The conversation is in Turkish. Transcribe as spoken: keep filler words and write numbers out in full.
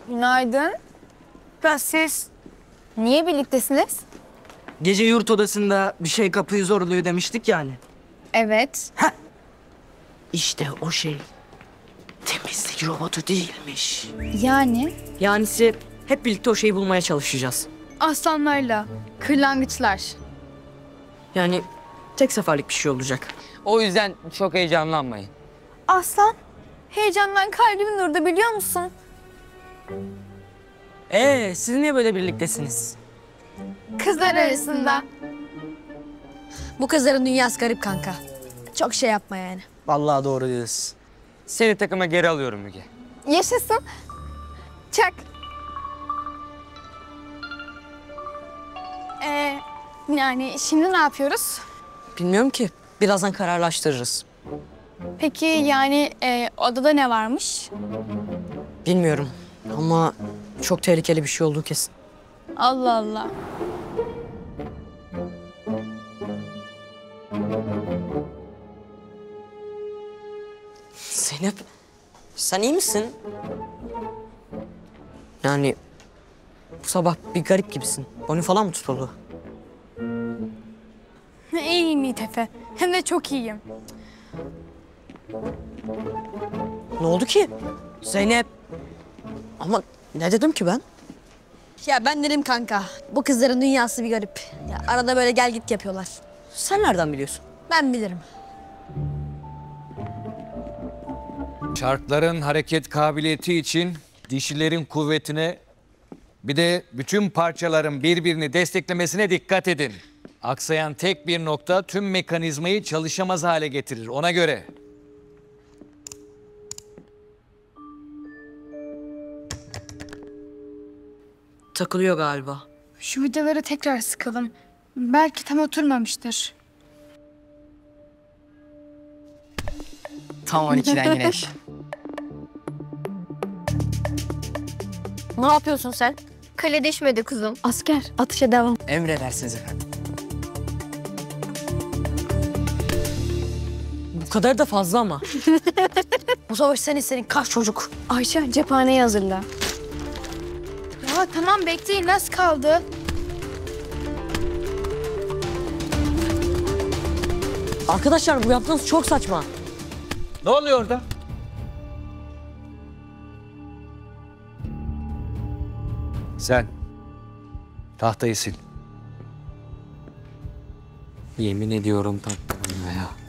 Günaydın. Ben siz... Niye birliktesiniz? Gece yurt odasında bir şey kapıyı zorluyor demiştik yani. Evet. Heh. İşte o şey temizlik robotu değilmiş. Yani? Yanisi hep birlikte o şeyi bulmaya çalışacağız. Aslanlarla, kırlangıçlar. Yani tek seferlik bir şey olacak. O yüzden çok heyecanlanmayın. Aslan, heyecandan kalbimin durdu biliyor musun? Ee, siz niye böyle birliktesiniz? Kızlar arasında. Bu kızların dünyası garip kanka. Çok şey yapma yani. Vallahi doğru diyorsun. Seni takıma geri alıyorum Müge. Yaşasın. Çak. Ee, yani şimdi ne yapıyoruz? Bilmiyorum ki. Birazdan kararlaştırırız. Peki yani e, odada ne varmış? Bilmiyorum ama çok tehlikeli bir şey olduğu kesin. Allah Allah. Zeynep, sen iyi misin? Yani bu sabah bir garip gibisin. Boyun falan mı tutuldu? İyiyim Yiğit Efe. Hem de çok iyiyim. Ne oldu ki? Zeynep. Ama ne dedim ki ben? Ya ben dedim kanka. Bu kızların dünyası bir garip. Ya arada böyle gel git yapıyorlar. Sen nereden biliyorsun? Ben bilirim. Çarkların hareket kabiliyeti için dişilerin kuvvetine bir de bütün parçaların birbirini desteklemesine dikkat edin. Aksayan tek bir nokta tüm mekanizmayı çalışamaz hale getirir. Ona göre. Takılıyor galiba. Şu vidaları tekrar sıkalım. Belki tam oturmamıştır. Tam on ikiden güneş. Ne yapıyorsun sen? Kale düşmedi kuzum. Asker, atışa devam. Emredersiniz efendim. Bu kadar da fazla ama. Bu savaş senin senin kaç çocuk. Ayşe cephaneyi hazırla. Ya tamam bekleyin nasıl kaldı? Arkadaşlar bu yaptığınız çok saçma. Ne oluyor orada? Sen tahtayı sil. Yemin ediyorum taktım ya.